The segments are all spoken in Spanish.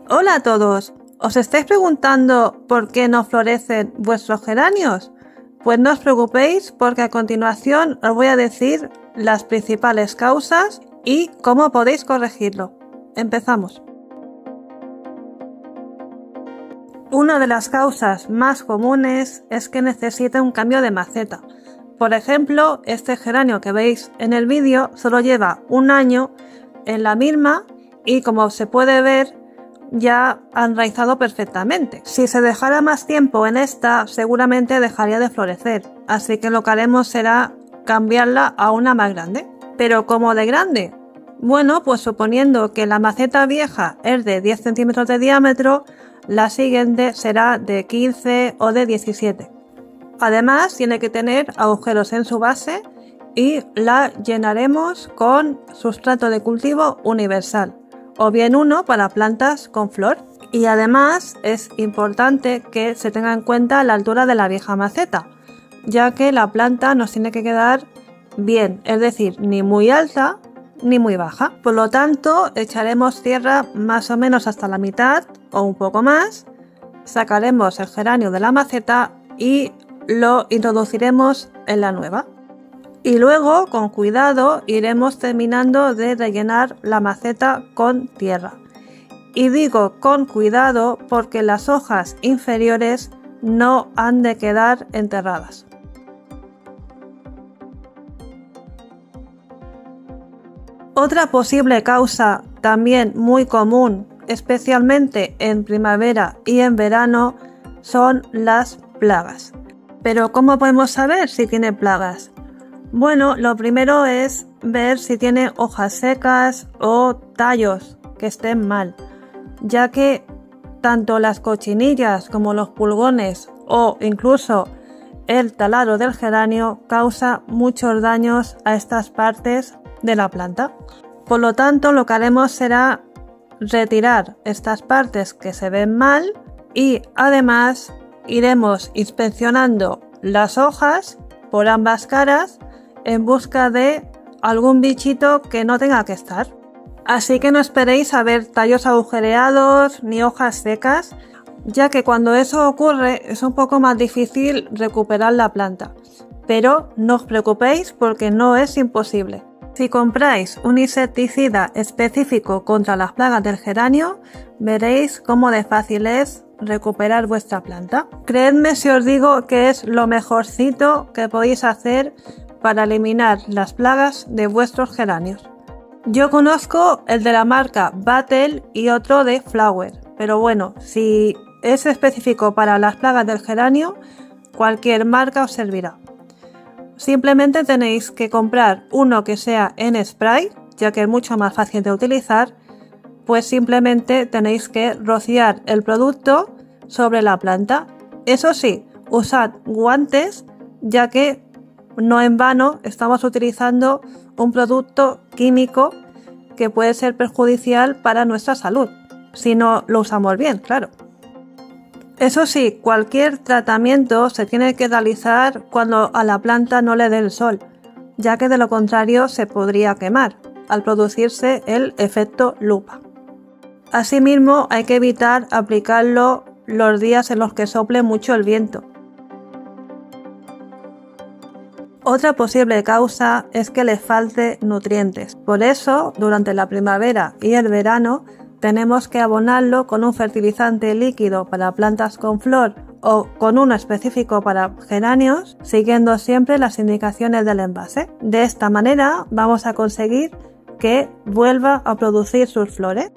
Hola a todos, ¿os estáis preguntando por qué no florecen vuestros geranios? Pues no os preocupéis porque a continuación os voy a decir las principales causas y cómo podéis corregirlo. Empezamos. Una de las causas más comunes es que necesita un cambio de maceta. Por ejemplo, este geranio que veis en el vídeo solo lleva un año en la misma y como se puede ver ya ha enraizado perfectamente. Si se dejara más tiempo en esta, seguramente dejaría de florecer, así que lo que haremos será cambiarla a una más grande. ¿Pero cómo de grande? Bueno, pues suponiendo que la maceta vieja es de 10 centímetros de diámetro, la siguiente será de 15 o de 17. Además, tiene que tener agujeros en su base y la llenaremos con sustrato de cultivo universal, o bien uno para plantas con flor. Y además es importante que se tenga en cuenta la altura de la vieja maceta, ya que la planta nos tiene que quedar bien, es decir, ni muy alta ni muy baja. Por lo tanto, echaremos tierra más o menos hasta la mitad o un poco más, sacaremos el geranio de la maceta y lo introduciremos en la nueva. Y luego, con cuidado, iremos terminando de rellenar la maceta con tierra. Y digo con cuidado porque las hojas inferiores no han de quedar enterradas. Otra posible causa, también muy común, especialmente en primavera y en verano, son las plagas. Pero ¿cómo podemos saber si tiene plagas? Bueno, lo primero es ver si tiene hojas secas o tallos que estén mal, ya que tanto las cochinillas como los pulgones o incluso el taladro del geranio causa muchos daños a estas partes de la planta. Por lo tanto, lo que haremos será retirar estas partes que se ven mal y además iremos inspeccionando las hojas por ambas caras en busca de algún bichito que no tenga que estar. Así que no esperéis a ver tallos agujereados ni hojas secas, ya que cuando eso ocurre es un poco más difícil recuperar la planta. Pero no os preocupéis porque no es imposible. Si compráis un insecticida específico contra las plagas del geranio, veréis cómo de fácil es recuperar vuestra planta. Creedme si os digo que es lo mejorcito que podéis hacer para eliminar las plagas de vuestros geranios. Yo conozco el de la marca Battle y otro de Flower, pero bueno, si es específico para las plagas del geranio, cualquier marca os servirá. Simplemente tenéis que comprar uno que sea en spray, ya que es mucho más fácil de utilizar, pues simplemente tenéis que rociar el producto sobre la planta. Eso sí, usad guantes, ya que no en vano estamos utilizando un producto químico que puede ser perjudicial para nuestra salud, si no lo usamos bien, claro. Eso sí, cualquier tratamiento se tiene que realizar cuando a la planta no le dé el sol, ya que de lo contrario se podría quemar, al producirse el efecto lupa. Asimismo, hay que evitar aplicarlo los días en los que sople mucho el viento. Otra posible causa es que le falte nutrientes. Por eso, durante la primavera y el verano, tenemos que abonarlo con un fertilizante líquido para plantas con flor o con uno específico para geranios, siguiendo siempre las indicaciones del envase. De esta manera vamos a conseguir que vuelva a producir sus flores.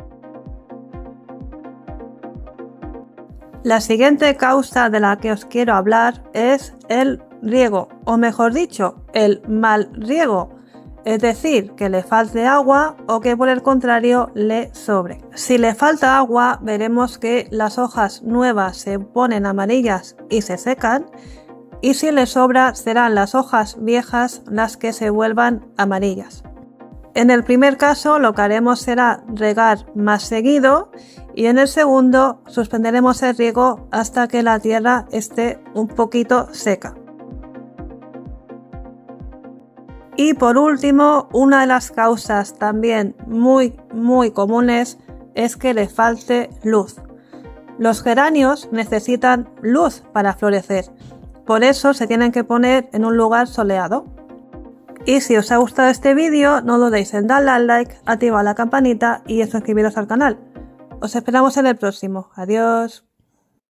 La siguiente causa de la que os quiero hablar es el riego, o mejor dicho, el mal riego, es decir, que le falte agua o que por el contrario le sobre. Si le falta agua, veremos que las hojas nuevas se ponen amarillas y se secan, y si le sobra serán las hojas viejas las que se vuelvan amarillas. En el primer caso lo que haremos será regar más seguido y en el segundo suspenderemos el riego hasta que la tierra esté un poquito seca. Y por último, una de las causas también muy comunes es que le falte luz. Los geranios necesitan luz para florecer, por eso se tienen que poner en un lugar soleado. Y si os ha gustado este vídeo, no dudéis en darle al like, activar la campanita y suscribiros al canal. Os esperamos en el próximo. Adiós.